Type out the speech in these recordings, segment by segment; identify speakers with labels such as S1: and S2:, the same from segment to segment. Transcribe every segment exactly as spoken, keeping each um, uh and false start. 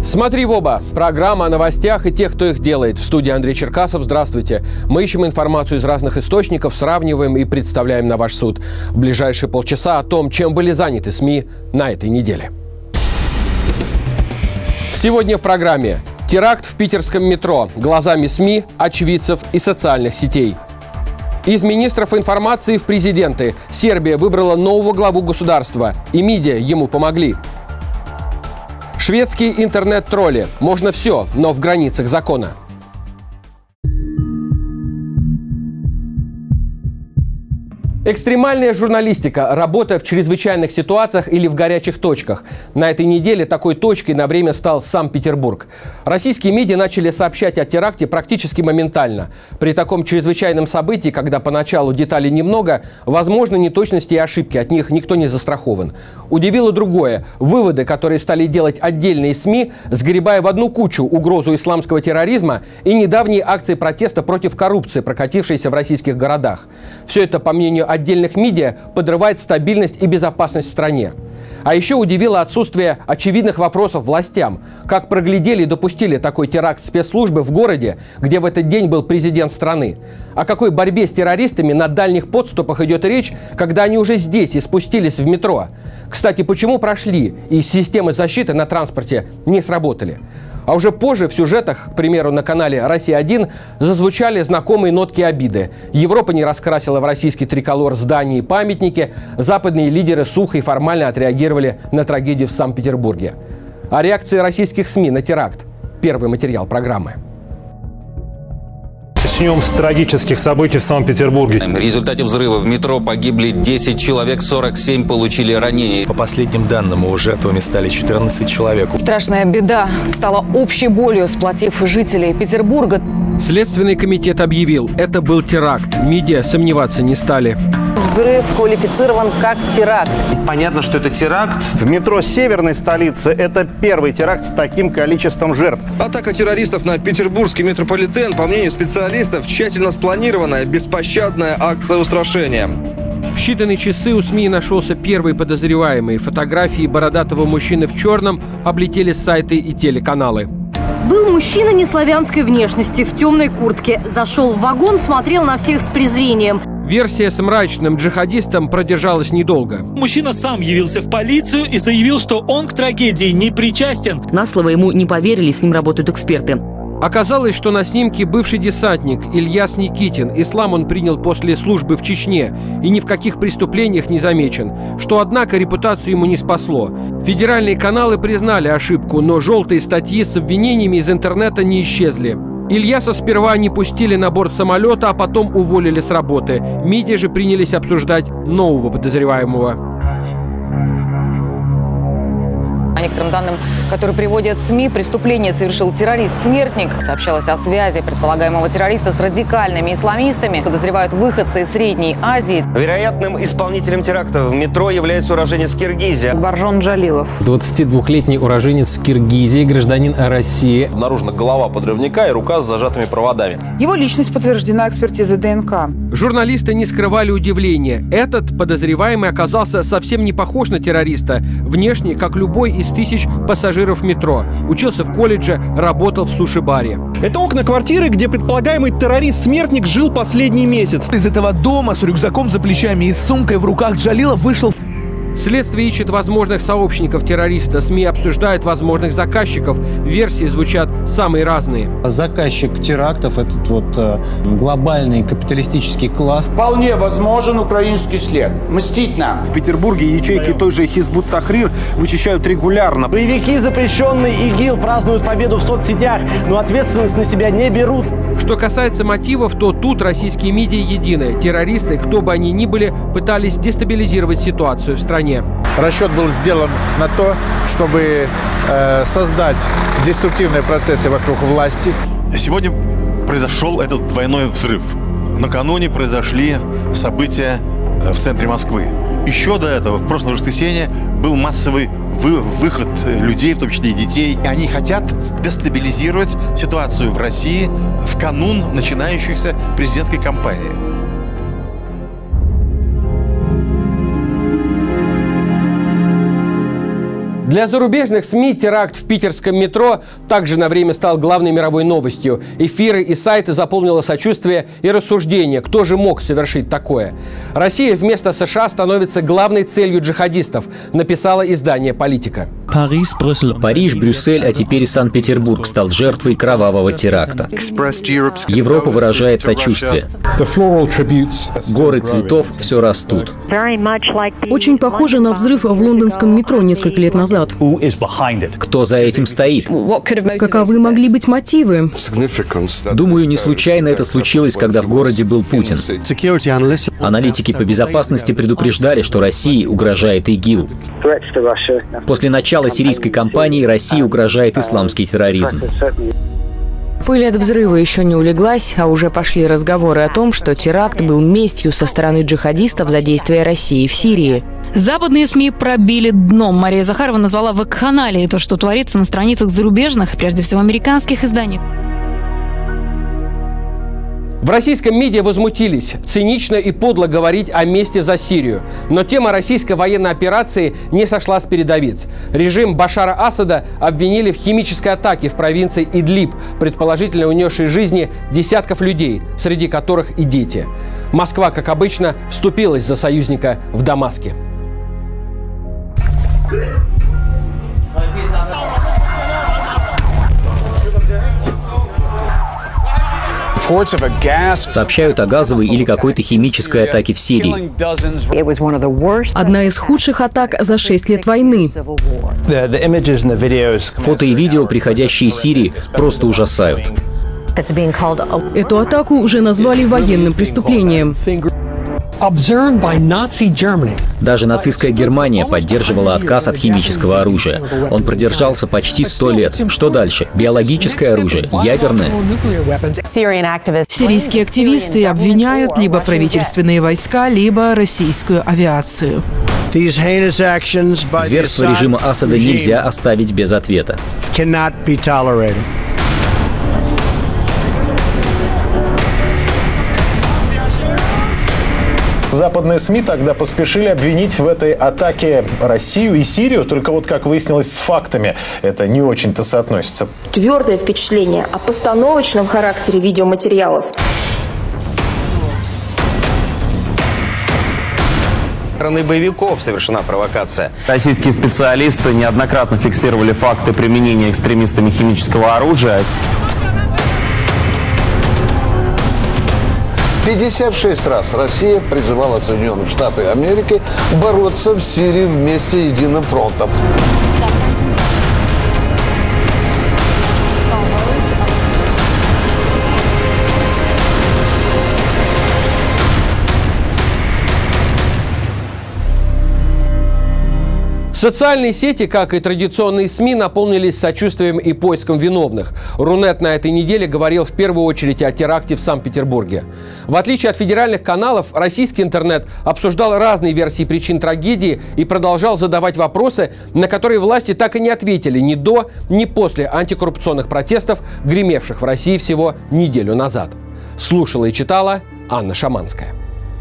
S1: Смотри в оба. Программа о новостях и тех, кто их делает. В студии Андрей Черкасов. Здравствуйте. Мы ищем информацию из разных источников, сравниваем и представляем на ваш суд. В ближайшие полчаса о том, чем были заняты СМИ на этой неделе. Сегодня в программе. Теракт в питерском метро. Глазами СМИ, очевидцев и социальных сетей. Из министров информации в президенты. Сербия выбрала нового главу государства. И МИДИА ему помогли. Шведские интернет-тролли. Можно все, но в границах закона. Экстремальная журналистика, работа в чрезвычайных ситуациях или в горячих точках. На этой неделе такой точкой на время стал Санкт-Петербург. Российские медиа начали сообщать о теракте практически моментально. При таком чрезвычайном событии, когда поначалу деталей немного, возможны неточности и ошибки, от них никто не застрахован. Удивило другое. Выводы, которые стали делать отдельные СМИ, сгребая в одну кучу угрозу исламского терроризма и недавние акции протеста против коррупции, прокатившиеся в российских городах. Все это, по мнению отдельных медиа, подрывает стабильность и безопасность в стране. А еще удивило отсутствие очевидных вопросов властям. Как проглядели и допустили такой теракт спецслужбы в городе, где в этот день был президент страны? О какой борьбе с террористами на дальних подступах идет речь, когда они уже здесь и спустились в метро? Кстати, почему прошли и системы защиты на транспорте не сработали? А уже позже в сюжетах, к примеру, на канале «Россия один» зазвучали знакомые нотки обиды. Европа не раскрасила в российский триколор здания и памятники, западные лидеры сухо и формально отреагировали на трагедию в Санкт-Петербурге. О реакции российских СМИ на теракт. Первый материал программы.
S2: Начнем с трагических событий в Санкт-Петербурге.
S3: В результате взрыва в метро погибли десять человек, сорок семь получили ранения.
S4: По последним данным, у жертвами стали четырнадцать человек.
S5: Страшная беда стала общей болью, сплотив жителей Петербурга.
S1: Следственный комитет объявил, это был теракт. Медиа сомневаться не стали.
S6: Взрыв квалифицирован как теракт.
S7: Понятно, что это теракт.
S8: В метро северной столицы это первый теракт с таким количеством жертв.
S9: Атака террористов на петербургский метрополитен, по мнению специалистов, тщательно спланированная, беспощадная акция устрашения.
S1: В считанные часы у СМИ нашелся первый подозреваемый. Фотографии бородатого мужчины в черном облетели сайты и телеканалы.
S10: Был мужчина неславянской внешности в темной куртке. Зашел в вагон, смотрел на всех с презрением.
S1: Версия с мрачным джихадистом продержалась недолго.
S11: Мужчина сам явился в полицию и заявил, что он к трагедии не причастен.
S12: На слово ему не поверили, с ним работают эксперты.
S1: Оказалось, что на снимке бывший десантник Ильяс Никитин. Ислам он принял после службы в Чечне и ни в каких преступлениях не замечен. Что, однако, репутацию ему не спасло. Федеральные каналы признали ошибку, но желтые статьи с обвинениями из интернета не исчезли. Ильяса сперва не пустили на борт самолета, а потом уволили с работы. Медиа же принялись обсуждать нового подозреваемого.
S5: По некоторым данным, которые приводят СМИ, преступление совершил террорист-смертник. Сообщалось о связи предполагаемого террориста с радикальными исламистами. Подозревают выходцы из Средней Азии.
S7: Вероятным исполнителем теракта в метро является уроженец Киргизии.
S6: Баржон Джалилов.
S13: двадцатидвухлетний уроженец Киргизии, гражданин России.
S14: Обнаружена голова подрывника и рука с зажатыми проводами.
S6: Его личность подтверждена экспертизой ДНК.
S1: Журналисты не скрывали удивления. Этот подозреваемый оказался совсем не похож на террориста. Внешне, как любой из тысяч пассажиров метро. Учился в колледже, работал в суши-баре.
S15: Это окна квартиры, где предполагаемый террорист-смертник жил последний месяц.
S16: Из этого дома с рюкзаком за плечами и с сумкой в руках Джалилов вышел.
S1: Следствие ищет возможных сообщников террориста. СМИ обсуждают возможных заказчиков. Версии звучат самые разные.
S17: Заказчик терактов – этот вот э, глобальный капиталистический класс.
S18: Вполне возможен украинский след. Мстить нам.
S19: В Петербурге ячейки той же Хизбут Тахрир вычищают регулярно.
S20: Боевики, запрещенные ИГИЛ, празднуют победу в соцсетях, но ответственность на себя не берут.
S1: Что касается мотивов, то тут российские медиа едины. Террористы, кто бы они ни были, пытались дестабилизировать ситуацию в стране.
S21: Расчет был сделан на то, чтобы э, создать деструктивные процессы вокруг власти.
S22: Сегодня произошел этот двойной взрыв. Накануне произошли события в центре Москвы. Еще до этого, в прошлое воскресенье, был массовый вы, выход людей, в том числе и детей. И они хотят дестабилизировать ситуацию в России в канун начинающейся президентской кампании.
S1: Для зарубежных СМИ теракт в питерском метро также на время стал главной мировой новостью. Эфиры и сайты заполнило сочувствие и рассуждение, кто же мог совершить такое. Россия вместо США становится главной целью джихадистов, написало издание «Политика».
S2: Париж, Брюссель, а теперь и Санкт-Петербург стал жертвой кровавого теракта. Европа выражает сочувствие. Горы цветов все растут.
S12: Очень похоже на взрыв в лондонском метро несколько лет назад.
S2: Кто за этим стоит?
S12: Каковы могли быть мотивы?
S2: Думаю, не случайно это случилось, когда в городе был Путин. Аналитики по безопасности предупреждали, что России угрожает ИГИЛ. После начала сирийской кампании России угрожает исламский терроризм.
S3: Пыль от взрыва еще не улеглась, а уже пошли разговоры о том, что теракт был местью со стороны джихадистов за действия России в Сирии.
S5: Западные СМИ пробили дном. Мария Захарова назвала вакханалией то, что творится на страницах зарубежных, прежде всего американских изданий.
S1: В российском медиа возмутились. Цинично и подло говорить о мести за Сирию. Но тема российской военной операции не сошла с передовиц. Режим Башара Асада обвинили в химической атаке в провинции Идлиб, предположительно унесшей жизни десятков людей, среди которых и дети. Москва, как обычно, вступилась за союзника в Дамаске.
S2: Сообщают о газовой или какой-то химической атаке в Сирии.
S12: Одна из худших атак за шесть лет войны.
S2: Фото и видео, приходящие из Сирии, просто ужасают.
S12: Эту атаку уже назвали военным преступлением.
S2: Даже нацистская Германия поддерживала отказ от химического оружия. Он продержался почти сто лет. Что дальше? Биологическое оружие? Ядерное?
S6: Сирийские активисты обвиняют либо правительственные войска, либо российскую авиацию.
S2: Зверство режима Асада нельзя оставить без ответа.
S23: Западные СМИ тогда поспешили обвинить в этой атаке Россию и Сирию, только вот, как выяснилось, с фактами это не очень-то соотносится.
S24: Твердое впечатление о постановочном характере видеоматериалов.
S7: Со стороны боевиков совершена провокация.
S25: Российские специалисты неоднократно фиксировали факты применения экстремистами химического оружия.
S26: пятьдесят шесть раз Россия призывала Соединенные Штаты Америки бороться в Сирии вместе единым фронтом.
S1: Социальные сети, как и традиционные СМИ, наполнились сочувствием и поиском виновных. Рунет на этой неделе говорил в первую очередь о теракте в Санкт-Петербурге. В отличие от федеральных каналов, российский интернет обсуждал разные версии причин трагедии и продолжал задавать вопросы, на которые власти так и не ответили ни до, ни после антикоррупционных протестов, гремевших в России всего неделю назад. Слушала и читала Анна Шаманская.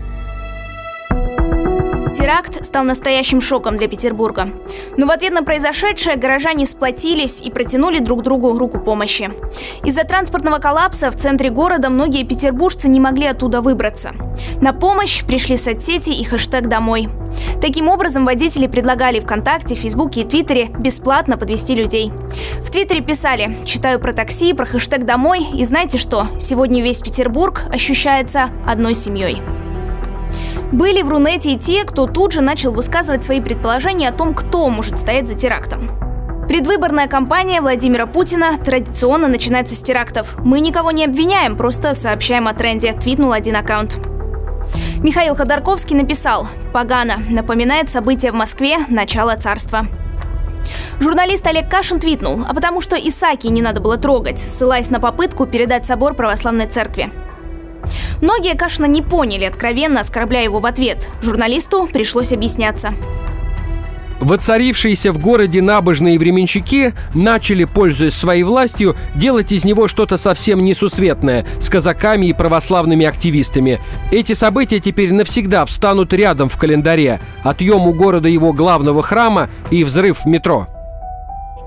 S27: Теракт стал настоящим шоком для Петербурга. Но в ответ на произошедшее горожане сплотились и протянули друг другу руку помощи. Из-за транспортного коллапса в центре города многие петербуржцы не могли оттуда выбраться. На помощь пришли соцсети и хэштег «Домой». Таким образом, водители предлагали ВКонтакте, Фейсбуке и Твиттере бесплатно подвезти людей. В Твиттере писали: «Читаю про такси, про хэштег «Домой», и знаете что? Сегодня весь Петербург ощущается одной семьей». Были в Рунете и те, кто тут же начал высказывать свои предположения о том, кто может стоять за терактом. Предвыборная кампания Владимира Путина традиционно начинается с терактов. «Мы никого не обвиняем, просто сообщаем о тренде», — твитнул один аккаунт. Михаил Ходорковский написал: «Погано. Напоминает события в Москве, начало царства». Журналист Олег Кашин твитнул: «А потому что Исааки не надо было трогать», ссылаясь на попытку передать собор православной церкви. Многие Кашина не поняли, откровенно оскорбляя его в ответ. Журналисту пришлось объясняться.
S1: Воцарившиеся в городе набожные временщики начали, пользуясь своей властью, делать из него что-то совсем несусветное с казаками и православными активистами. Эти события теперь навсегда встанут рядом в календаре. Отъем у города его главного храма и взрыв в метро.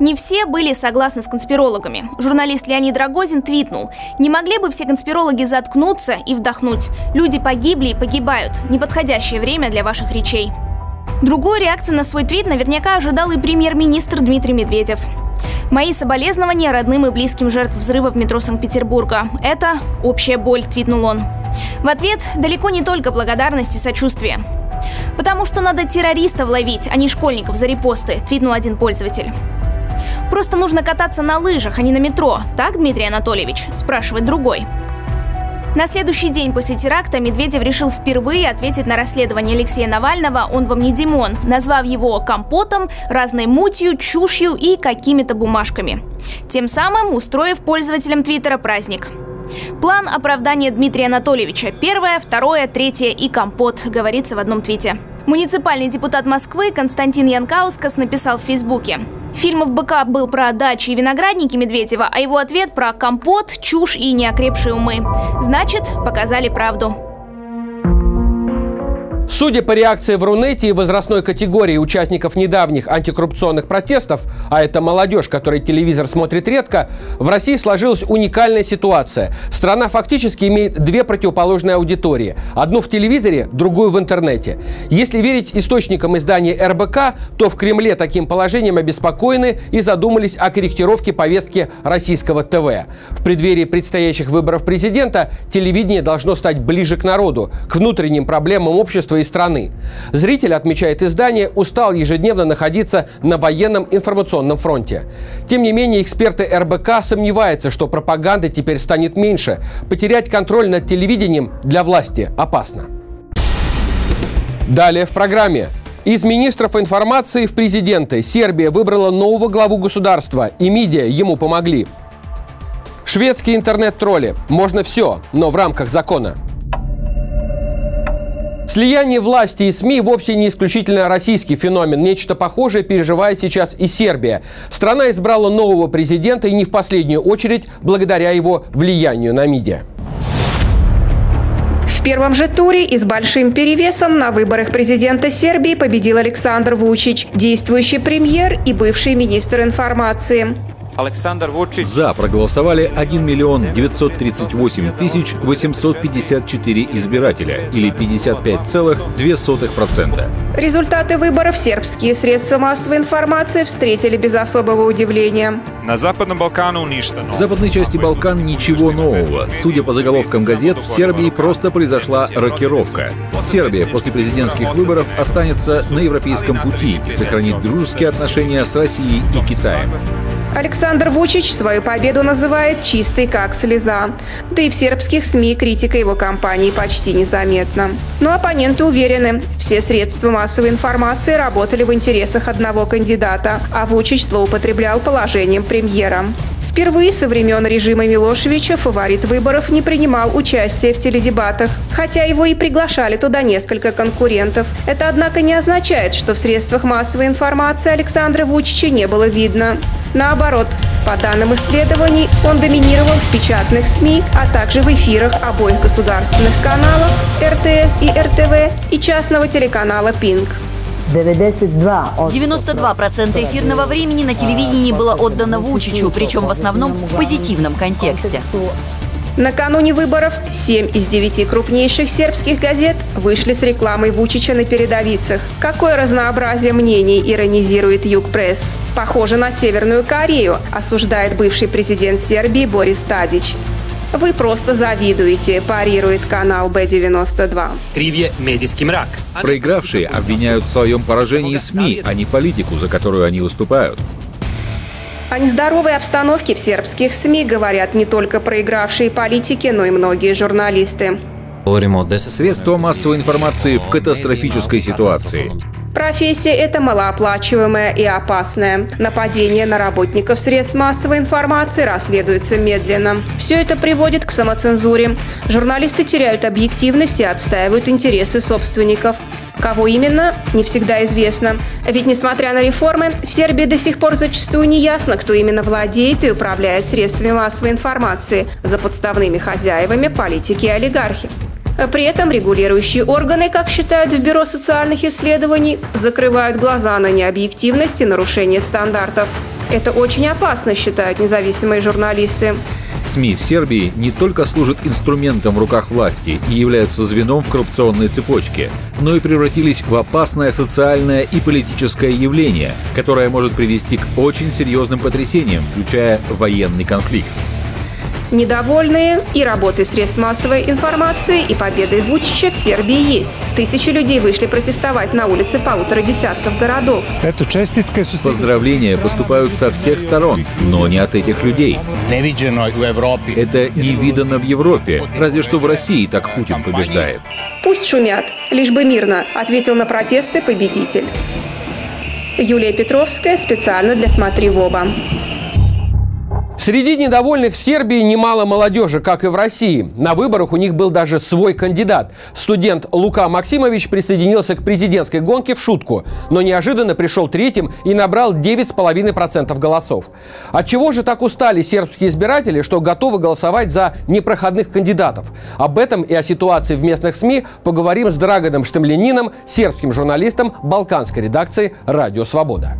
S27: Не все были согласны с конспирологами. Журналист Леонид Рогозин твитнул: «Не могли бы все конспирологи заткнуться и вдохнуть? Люди погибли и погибают. Неподходящее время для ваших речей». Другую реакцию на свой твит наверняка ожидал и премьер-министр Дмитрий Медведев. «Мои соболезнования родным и близким жертв взрыва в метро Санкт-Петербурга. Это общая боль», – твитнул он. В ответ далеко не только благодарность и сочувствие. «Потому что надо террористов ловить, а не школьников за репосты», – твитнул один пользователь. «Просто нужно кататься на лыжах, а не на метро. Так, Дмитрий Анатольевич?» – спрашивает другой. На следующий день после теракта Медведев решил впервые ответить на расследование Алексея Навального «Он вам не Димон», назвав его компотом, разной мутью, чушью и какими-то бумажками. Тем самым устроив пользователям Твиттера праздник. План оправдания Дмитрия Анатольевича. Первое, второе, третье и компот, говорится в одном твите. Муниципальный депутат Москвы Константин Янкаускас написал в Фейсбуке: «Фильм в БК был про дачи и виноградники Медведева, а его ответ про компот, чушь и неокрепшие умы. Значит, показали правду».
S1: Судя по реакции в Рунете и возрастной категории участников недавних антикоррупционных протестов, а это молодежь, которая телевизор смотрит редко, в России сложилась уникальная ситуация. Страна фактически имеет две противоположные аудитории. Одну в телевизоре, другую в интернете. Если верить источникам издания эр бэ ка, то в Кремле таким положением обеспокоены и задумались о корректировке повестки российского тэ вэ. В преддверии предстоящих выборов президента телевидение должно стать ближе к народу, к внутренним проблемам общества и страны. Зритель, отмечает издание, устал ежедневно находиться на военном информационном фронте. Тем не менее, эксперты эр бэ ка сомневаются, что пропаганды теперь станет меньше. Потерять контроль над телевидением для власти опасно. Далее в программе. Из министров информации в президенты Сербия выбрала нового главу государства, и медиа ему помогли. Шведские интернет-тролли. Можно все, но в рамках закона. Слияние власти и СМИ вовсе не исключительно российский феномен. Нечто похожее переживает сейчас и Сербия. Страна избрала нового президента и не в последнюю очередь благодаря его влиянию на медиа.
S4: В первом же туре и с большим перевесом на выборах президента Сербии победил Александр Вучич, действующий премьер и бывший министр информации.
S8: За проголосовали один миллион девятьсот тридцать восемь тысяч восемьсот пятьдесят четыре избирателя, или пятьдесят пять целых две десятых процента.
S4: Результаты выборов сербские средства массовой информации встретили без особого удивления.
S8: На Западном Балкану В западной части Балкан ничего нового. Судя по заголовкам газет, в Сербии просто произошла рокировка. Сербия после президентских выборов останется на европейском пути и сохранит дружеские отношения с Россией и Китаем.
S4: Александр Вучич свою победу называет чистой как слеза. Да и в сербских СМИ критика его кампании почти незаметна. Но оппоненты уверены, все средства массовой информации работали в интересах одного кандидата, а Вучич злоупотреблял положением премьера. Впервые со времен режима Милошевича фаворит выборов не принимал участие в теледебатах, хотя его и приглашали туда несколько конкурентов. Это, однако, не означает, что в средствах массовой информации Александра Вучича не было видно. Наоборот, по данным исследований, он доминировал в печатных СМИ, а также в эфирах обоих государственных каналов эр тэ эс и эр тэ вэ и частного телеканала «Пинк».
S9: девяносто два процента эфирного времени на телевидении было отдано Вучичу, причем в основном в позитивном контексте.
S4: Накануне выборов семь из девяти крупнейших сербских газет вышли с рекламой Вучича на передовицах. Какое разнообразие мнений иронизирует Югпресс. Похоже на Северную Корею, осуждает бывший президент Сербии Борис Тадич. Вы просто завидуете, парирует канал бэ девяносто два.
S8: Проигравшие обвиняют в своем поражении СМИ, а не политику, за которую они выступают.
S4: О нездоровой обстановке в сербских СМИ говорят не только проигравшие политики, но и многие журналисты.
S8: Средства массовой информации в катастрофической ситуации.
S4: Профессия эта малооплачиваемая и опасная. Нападение на работников средств массовой информации расследуется медленно. Все это приводит к самоцензуре. Журналисты теряют объективность и отстаивают интересы собственников. Кого именно, не всегда известно. Ведь, несмотря на реформы, в Сербии до сих пор зачастую не ясно, кто именно владеет и управляет средствами массовой информации. За подставными хозяевами политики и олигархи. При этом регулирующие органы, как считают в Бюро социальных исследований, закрывают глаза на необъективность и нарушение стандартов. Это очень опасно, считают независимые журналисты.
S8: СМИ в Сербии не только служат инструментом в руках власти и являются звеном в коррупционной цепочке, но и превратились в опасное социальное и политическое явление, которое может привести к очень серьезным потрясениям, включая военный конфликт.
S4: Недовольные и работой средств массовой информации, и победой Вучича в Сербии есть. Тысячи людей вышли протестовать на улице полутора десятков городов.
S8: Поздравления поступают со всех сторон, но не от этих людей. Это не видано в Европе, разве что в России так Путин побеждает.
S4: Пусть шумят, лишь бы мирно, ответил на протесты победитель. Юлия Петровская специально для «Смотри в оба».
S1: Среди недовольных в Сербии немало молодежи, как и в России. На выборах у них был даже свой кандидат. Студент Лука Максимович присоединился к президентской гонке в шутку, но неожиданно пришел третьим и набрал девять с половиной процентов голосов. Отчего же так устали сербские избиратели, что готовы голосовать за непроходных кандидатов? Об этом и о ситуации в местных СМИ поговорим с Драгоном Штемлянином, сербским журналистом балканской редакции «Радио Свобода».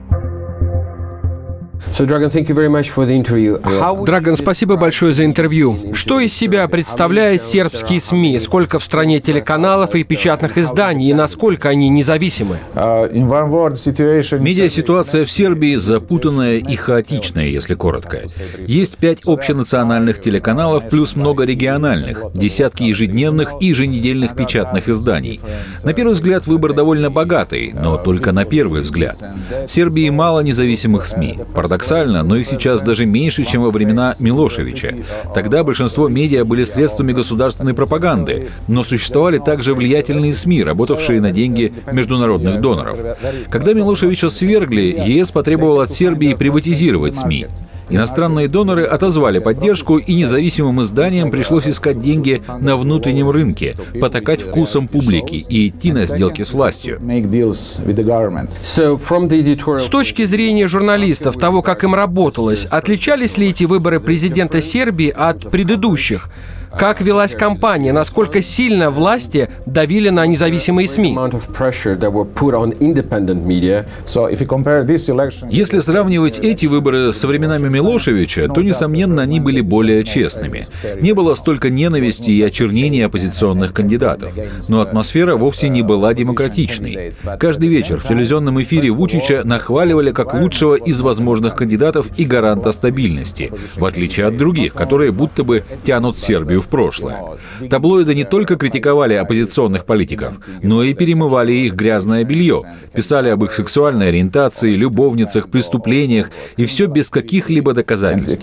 S1: Драгон, спасибо большое за интервью. Что из себя представляют сербские СМИ? Сколько в стране телеканалов и печатных изданий? И насколько они независимы?
S8: Медиаситуация в Сербии запутанная и хаотичная, если коротко. Есть пять общенациональных телеканалов плюс много региональных, десятки ежедневных и еженедельных печатных изданий. На первый взгляд выбор довольно богатый, но только на первый взгляд. В Сербии мало независимых СМИ. Парадоксально, но их сейчас даже меньше, чем во времена Милошевича. Тогда большинство медиа были средствами государственной пропаганды, но существовали также влиятельные СМИ, работавшие на деньги международных доноров. Когда Милошевича свергли, ЕС потребовал от Сербии приватизировать СМИ. Иностранные доноры отозвали поддержку, и независимым изданиям пришлось искать деньги на внутреннем рынке, потакать вкусом публики и идти на сделки с властью.
S1: С точки зрения журналистов, того, как им работалось, отличались ли эти выборы президента Сербии от предыдущих? Как велась кампания? Насколько сильно власти давили на независимые СМИ?
S8: Если сравнивать эти выборы со временами Милошевича, то, несомненно, они были более честными. Не было столько ненависти и очернения оппозиционных кандидатов. Но атмосфера вовсе не была демократичной. Каждый вечер в телевизионном эфире Вучича нахваливали как лучшего из возможных кандидатов и гаранта стабильности, в отличие от других, которые будто бы тянут Сербию в прошлое. Таблоиды не только критиковали оппозиционных политиков, но и перемывали их грязное белье, писали об их сексуальной ориентации, любовницах, преступлениях, и все без каких-либо доказательств.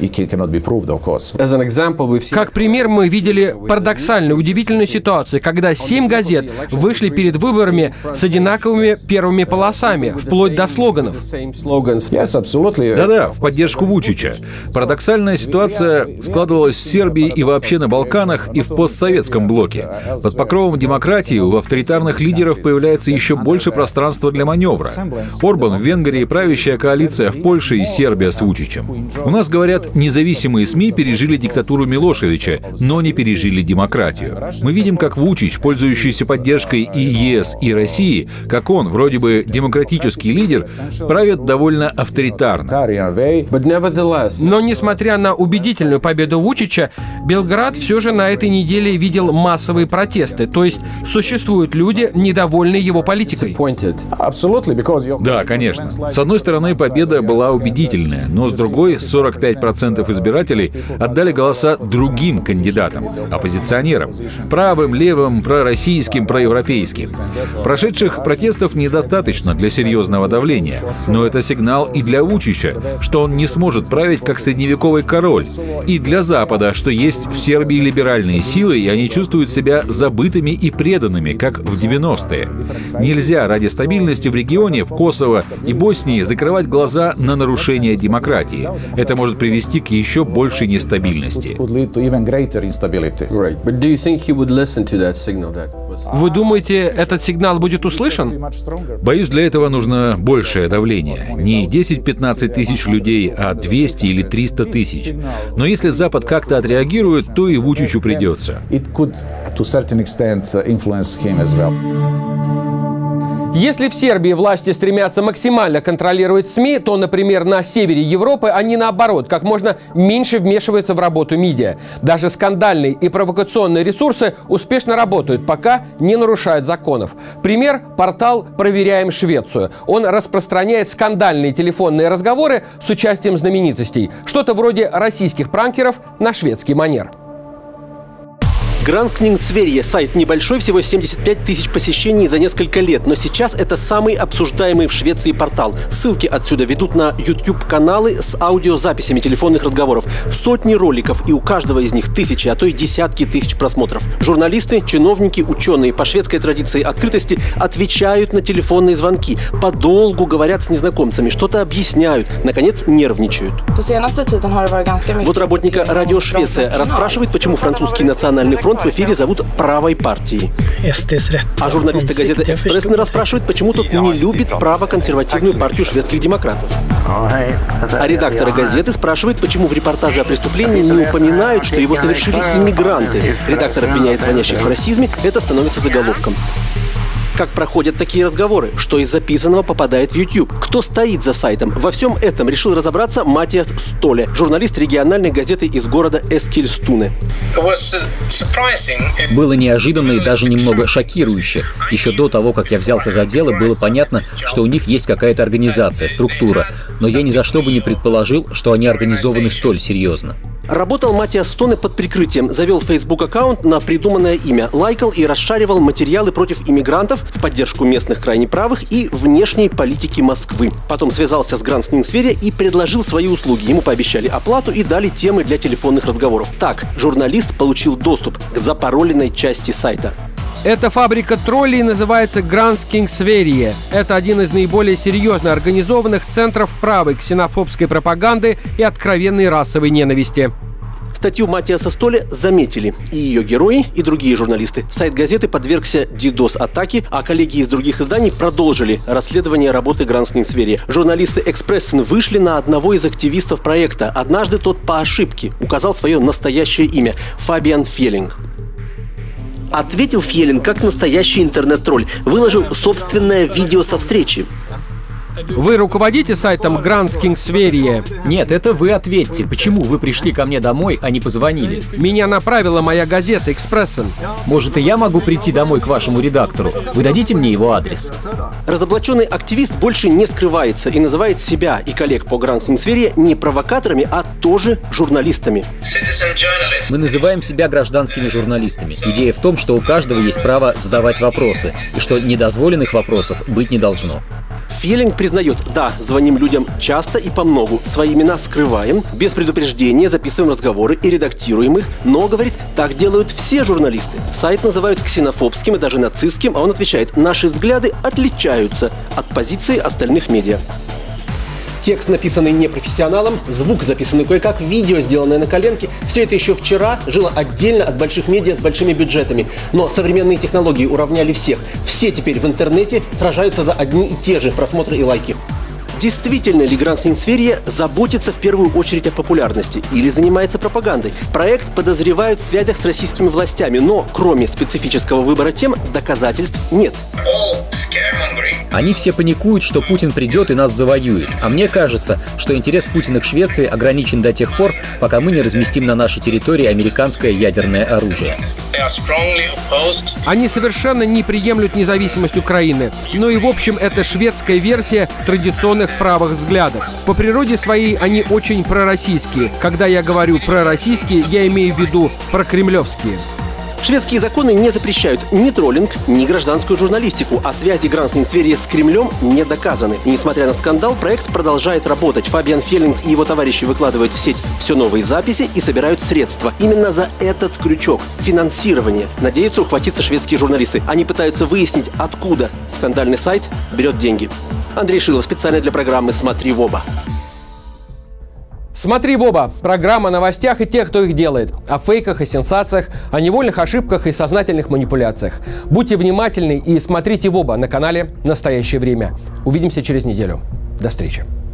S1: Как пример, мы видели парадоксальную, удивительную ситуацию, когда семь газет вышли перед выборами с одинаковыми первыми полосами, вплоть до слоганов.
S8: Да-да, в поддержку Вучича. Парадоксальная ситуация складывалась в Сербии и вообще на Балканах, и в постсоветском блоке. Под покровом демократии у авторитарных лидеров появляется еще больше пространства для маневра. Орбан в Венгрии, правящая коалиция в Польше и Сербия с Вучичем. У нас, говорят, независимые СМИ пережили диктатуру Милошевича, но не пережили демократию. Мы видим, как Вучич, пользующийся поддержкой и ЕС, и России, как он, вроде бы демократический лидер, правит довольно авторитарно.
S1: Но, несмотря на убедительную победу Вучича, Белград все же на этой неделе видел массовые протесты. То есть существуют люди, недовольные его политикой.
S8: Да, конечно. С одной стороны, победа была убедительная, но с другой, сорок пять процентов избирателей отдали голоса другим кандидатам, оппозиционерам. Правым, левым, пророссийским, проевропейским. Прошедших протестов недостаточно для серьезного давления, но это сигнал и для Вучича, что он не сможет править как средневековый король, и для Запада, что есть в Сербии либеральные силы, и они чувствуют себя забытыми и преданными, как в девяностые. Нельзя ради стабильности в регионе, в Косово и Боснии закрывать глаза на нарушение демократии. Это может привести к еще большей нестабильности.
S1: Вы думаете, этот сигнал будет услышан?
S8: Боюсь, для этого нужно большее давление. Не десять-пятнадцать тысяч людей, а двести или триста тысяч. Но если Запад как-то отреагирует, то и Вучичу придется.
S1: Если в Сербии власти стремятся максимально контролировать СМИ, то, например, на севере Европы они, наоборот, как можно меньше вмешиваются в работу медиа. Даже скандальные и провокационные ресурсы успешно работают, пока не нарушают законов. Пример – портал «Проверяем Швецию». Он распространяет скандальные телефонные разговоры с участием знаменитостей. Что-то вроде российских пранкеров на шведский манер.
S10: Granskning Sverige. Сайт небольшой, всего семьдесят пять тысяч посещений за несколько лет. Но сейчас это самый обсуждаемый в Швеции портал. Ссылки отсюда ведут на YouTube-каналы с аудиозаписями телефонных разговоров. Сотни роликов, и у каждого из них тысячи, а то и десятки тысяч просмотров. Журналисты, чиновники, ученые по шведской традиции открытости отвечают на телефонные звонки. Подолгу говорят с незнакомцами, что-то объясняют. Наконец, нервничают. Вот работника «Радио Швеция» расспрашивает, почему французский национальный фронт в эфире зовут «Правой партией». А журналисты газеты «Экспрессен» расспрашивают, почему тот не любит правоконсервативную партию шведских демократов. А редакторы газеты спрашивают, почему в репортаже о преступлении не упоминают, что его совершили иммигранты. Редактор обвиняет звонящих в расизме, это становится заголовком. Как проходят такие разговоры? Что из записанного попадает в YouTube? Кто стоит за сайтом? Во всем этом решил разобраться Матиас Столе, журналист региональной газеты из города Эскильстуне.
S2: Было неожиданно и даже немного шокирующе. Еще до того, как я взялся за дело, было понятно, что у них есть какая-то организация, структура. Но я ни за что бы не предположил, что они организованы столь серьезно.
S10: Работал Матиас Стоне под прикрытием, завел Facebook-аккаунт на придуманное имя, лайкал и расшаривал материалы против иммигрантов в поддержку местных крайне правых и внешней политики Москвы. Потом связался с Granskning Sverige и предложил свои услуги. Ему пообещали оплату и дали темы для телефонных разговоров. Так, журналист получил доступ к запароленной части сайта.
S1: Эта фабрика троллей называется Granskning Sverige. Это один из наиболее серьезно организованных центров правой ксенофобской пропаганды и откровенной расовой ненависти.
S10: Статью Матиаса Столе заметили и ее герои, и другие журналисты. Сайт газеты подвергся дидос-атаке, а коллеги из других изданий продолжили расследование работы Granskning Sverige. Журналисты «Экспрессен» вышли на одного из активистов проекта. Однажды тот по ошибке указал свое настоящее имя – Фабиан Феллинг. Ответил Феллинг как настоящий интернет-тролль. Выложил собственное видео со встречи.
S1: Вы руководите сайтом Granskning Sverige?
S2: Нет, это вы ответьте. Почему вы пришли ко мне домой, а не позвонили?
S1: Меня направила моя газета «Экспрессен».
S2: Может, и я могу прийти домой к вашему редактору? Вы дадите мне его адрес?
S10: Разоблаченный активист больше не скрывается и называет себя и коллег по Granskning Sverige не провокаторами, а тоже журналистами.
S2: Мы называем себя гражданскими журналистами. Идея в том, что у каждого есть право задавать вопросы, и что недозволенных вопросов быть не должно.
S10: Феллинг признает, да, звоним людям часто и помногу, свои имена скрываем, без предупреждения записываем разговоры и редактируем их, но, говорит, так делают все журналисты. Сайт называют ксенофобским и даже нацистским, а он отвечает, наши взгляды отличаются от позиции остальных медиа. Текст, написанный непрофессионалом, звук, записанный кое-как, видео, сделанное на коленке – все это еще вчера жило отдельно от больших медиа с большими бюджетами. Но современные технологии уравняли всех. Все теперь в интернете сражаются за одни и те же просмотры и лайки. Действительно ли Granskning Sverige заботится в первую очередь о популярности или занимается пропагандой? Проект подозревают в связях с российскими властями, но кроме специфического выбора тем, доказательств нет.
S2: Они все паникуют, что Путин придет и нас завоюет. А мне кажется, что интерес Путина к Швеции ограничен до тех пор, пока мы не разместим на нашей территории американское ядерное оружие.
S1: Они совершенно не приемлют независимость Украины. Но и в общем это шведская версия традиционных правых взглядов. По природе своей они очень пророссийские. Когда я говорю пророссийские, я имею в виду прокремлевские.
S10: Шведские законы не запрещают ни троллинг, ни гражданскую журналистику, а связи Granskning Sverige с Кремлем не доказаны. И несмотря на скандал, проект продолжает работать. Фабиан Феллинг и его товарищи выкладывают в сеть все новые записи и собирают средства. Именно за этот крючок – финансирование – надеются ухватиться шведские журналисты. Они пытаются выяснить, откуда скандальный сайт берет деньги. Андрей Шилов, специально для программы «Смотри в оба».
S1: «Смотри в оба» – программа о новостях и тех, кто их делает, о фейках и сенсациях, о невольных ошибках и сознательных манипуляциях. Будьте внимательны и смотрите в оба на канале «Настоящее время». Увидимся через неделю. До встречи.